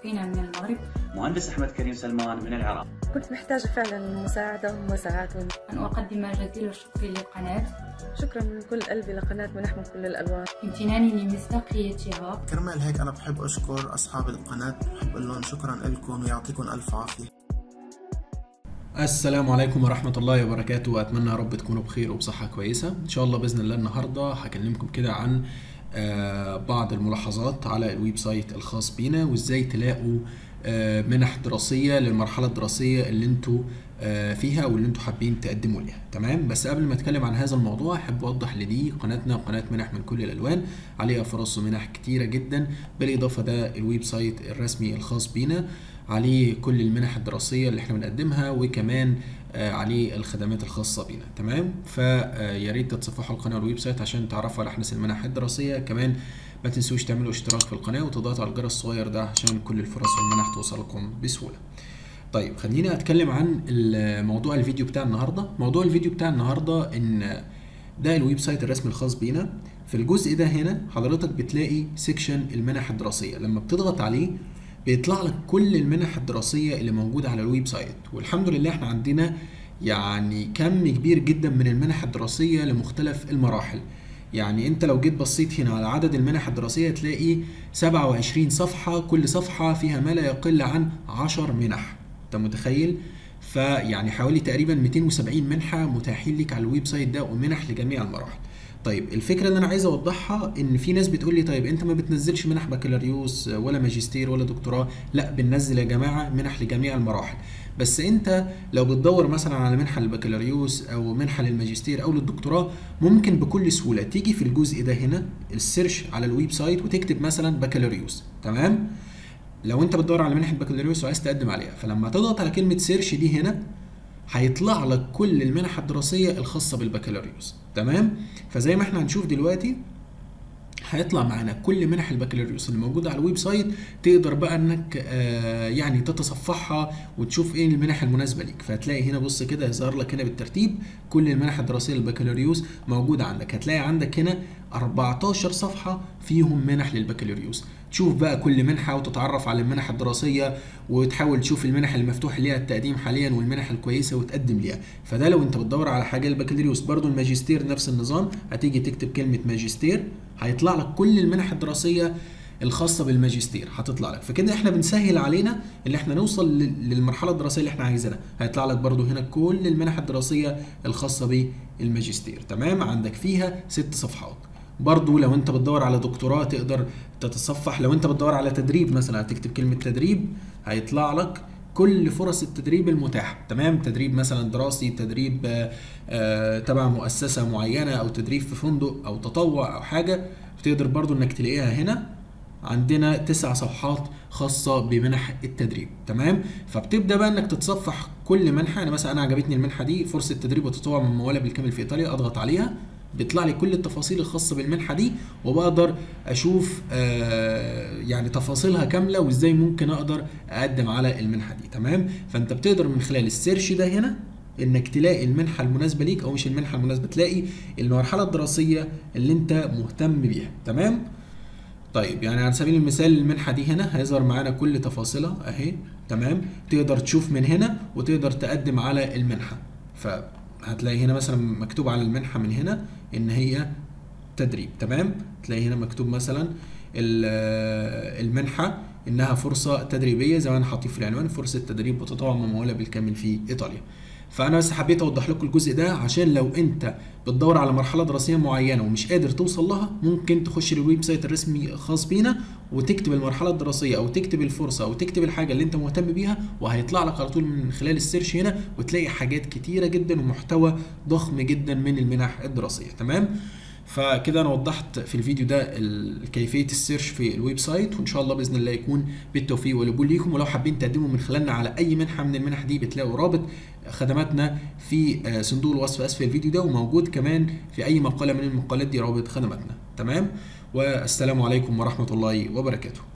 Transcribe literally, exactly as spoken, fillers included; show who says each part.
Speaker 1: مشرفين من المغرب.
Speaker 2: مهندس أحمد كريم سلمان من العراق.
Speaker 3: كنت محتاجة فعلا مساعدة ومساعات.
Speaker 1: أن أقدم جزيل الشكر للقناة.
Speaker 3: شكرا من كل قلبي لقناة منح من كل الألوان،
Speaker 1: امتناني لمصداقيتها.
Speaker 4: كرمال هيك أنا بحب أشكر أصحاب القناة، بحب أقول لهم شكرا لكم ويعطيكم ألف عافية.
Speaker 5: السلام عليكم ورحمة الله وبركاته، وأتمنى يا رب تكونوا بخير وبصحة كويسة إن شاء الله. بإذن الله النهاردة هكلمكم كده عن بعض الملاحظات على الويب سايت الخاص بينا، وإزاي تلاقوا منح دراسية للمرحلة الدراسية اللي انتوا فيها واللي انتوا حابين تقدموا ليها. تمام، بس قبل ما اتكلم عن هذا الموضوع احب اوضح لدي قناتنا قناة منح من كل الالوان، عليها فرص ومنح كتيرة جدا، بالاضافة ده الويب سايت الرسمي الخاص بينا عليه كل المنح الدراسية اللي احنا بنقدمها، وكمان عليه الخدمات الخاصة بينا. تمام، فيا ريت تتصفحوا القناة والويب سايت عشان تعرفوا على احدث المنح الدراسية. كمان ما تنسوش تعملوا اشتراك في القناة وتضغطوا على الجرس الصغير ده عشان كل الفرص والمنح توصلكم بسهولة. طيب خليني اتكلم عن موضوع الفيديو بتاع النهارده. موضوع الفيديو بتاع النهارده ان ده الويب سايت الرسمي الخاص بينا. في الجزء ده هنا حضرتك بتلاقي سيكشن المنح الدراسية، لما بتضغط عليه بيطلع لك كل المنح الدراسية اللي موجودة على الويب سايت، والحمد لله احنا عندنا يعني كم كبير جدا من المنح الدراسية لمختلف المراحل. يعني انت لو جيت بصيت هنا على عدد المنح الدراسية تلاقي سبعة وعشرين صفحة، كل صفحة فيها ما لا يقل عن عشر منح. انت متخيل؟ فيعني حوالي تقريبا مئتين وسبعين منحة متاحين لك على الويب سايت ده، ومنح لجميع المراحل. طيب الفكرة اللي انا عايز اوضحها ان في ناس بتقول لي طيب انت ما بتنزلش منح بكالوريوس ولا ماجستير ولا دكتوراه؟ لا، بننزل يا جماعة منح لجميع المراحل. بس انت لو بتدور مثلا على منحة للبكالوريوس او منحة للماجستير او للدكتوراه، ممكن بكل سهولة تيجي في الجزء ده هنا السيرش على الويب سايت وتكتب مثلا بكالوريوس. تمام، لو انت بتدور على منحة بكالوريوس وعايز تقدم عليها، فلما تضغط على كلمة سيرش دي هنا هيطلع لك كل المنح الدراسية الخاصة بالبكالوريوس. تمام، فزي ما احنا هنشوف دلوقتي هيطلع معانا كل منح البكالوريوس اللي موجودة على الويب سايت، تقدر بقى انك آه يعني تتصفحها وتشوف ايه المنح المناسبة ليك. فهتلاقي هنا بص كده يظهر لك هنا بالترتيب كل المنح الدراسية للبكالوريوس موجودة عندك. هتلاقي عندك هنا أربعتاشر صفحة فيهم منح للبكالوريوس. تشوف بقى كل منحة وتتعرف على المنح الدراسية، وتحاول تشوف المنح المفتوح ليها التقديم حاليا والمنح الكويسة وتقدم ليها. فده لو انت بتدور على حاجة للبكالوريوس. برضو الماجستير نفس النظام، هتيجي تكتب كلمة ماجستير هيطلع لك كل المنح الدراسية الخاصة بالماجستير هتطلع لك. فكده احنا بنسهل علينا اللي احنا نوصل للمرحلة الدراسية اللي احنا عايزينها. هيطلع لك برضو هنا كل المنح الدراسية الخاصة بالماجستير. تمام، عندك فيها ست صفحات. برضو لو انت بتدور على دكتوراه تقدر تتصفح. لو انت بتدور على تدريب مثلا هتكتب كلمة تدريب هيطلع لك كل فرص التدريب المتاحة. تمام، تدريب مثلا دراسي، تدريب آآ آآ تبع مؤسسة معينة، او تدريب في فندق او تطوع او حاجة، تقدر برضو انك تلاقيها هنا. عندنا تسع صفحات خاصة بمنح التدريب. تمام، فبتبدأ بقى انك تتصفح كل منحة. انا مثلا انا عجبتني المنحة دي، فرصة تدريب وتطوع من موالة بالكامل في ايطاليا، اضغط عليها بيطلع لي كل التفاصيل الخاصة بالمنحة دي، وبقدر اشوف آه يعني تفاصيلها كاملة وازاي ممكن اقدر اقدم على المنحة دي. تمام، فانت بتقدر من خلال السيرش ده هنا انك تلاقي المنحة المناسبة ليك، او مش المنحة المناسبة، تلاقي المرحلة الدراسية اللي انت مهتم بيها. تمام، طيب يعني على سبيل المثال المنحة دي هنا هيظهر معانا كل تفاصيلها اهي. تمام، تقدر تشوف من هنا وتقدر تقدم على المنحة. فهتلاقي هنا مثلا مكتوب على المنحة من هنا ان هي تدريب. تمام، تلاقي هنا مكتوب مثلا المنحة انها فرصة تدريبية زي ما انا حاطيه في العنوان، فرصة تدريب وتطوع ممولة بالكامل في ايطاليا. فانا بس حبيت اوضح لكم الجزء ده عشان لو انت بتدور على مرحله دراسيه معينه ومش قادر توصل لها، ممكن تخش للويب سايت الرسمي الخاص بينا وتكتب المرحله الدراسيه او تكتب الفرصه او تكتب الحاجه اللي انت مهتم بيها، وهيطلع لك على طول من خلال السيرش هنا، وتلاقي حاجات كتيره جدا ومحتوى ضخم جدا من المنح الدراسيه. تمام، فكده انا وضحت في الفيديو ده كيفيه السيرش في الويب سايت، وان شاء الله باذن الله يكون بالتوفيق والقبول ليكم. ولو حابين تقدموا من خلالنا على اي منحه من المنح دي، بتلاقوا رابط خدماتنا في صندوق الوصف اسفل الفيديو ده، وموجود كمان في اي مقاله من المقالات دي رابط خدماتنا. تمام، والسلام عليكم ورحمه الله وبركاته.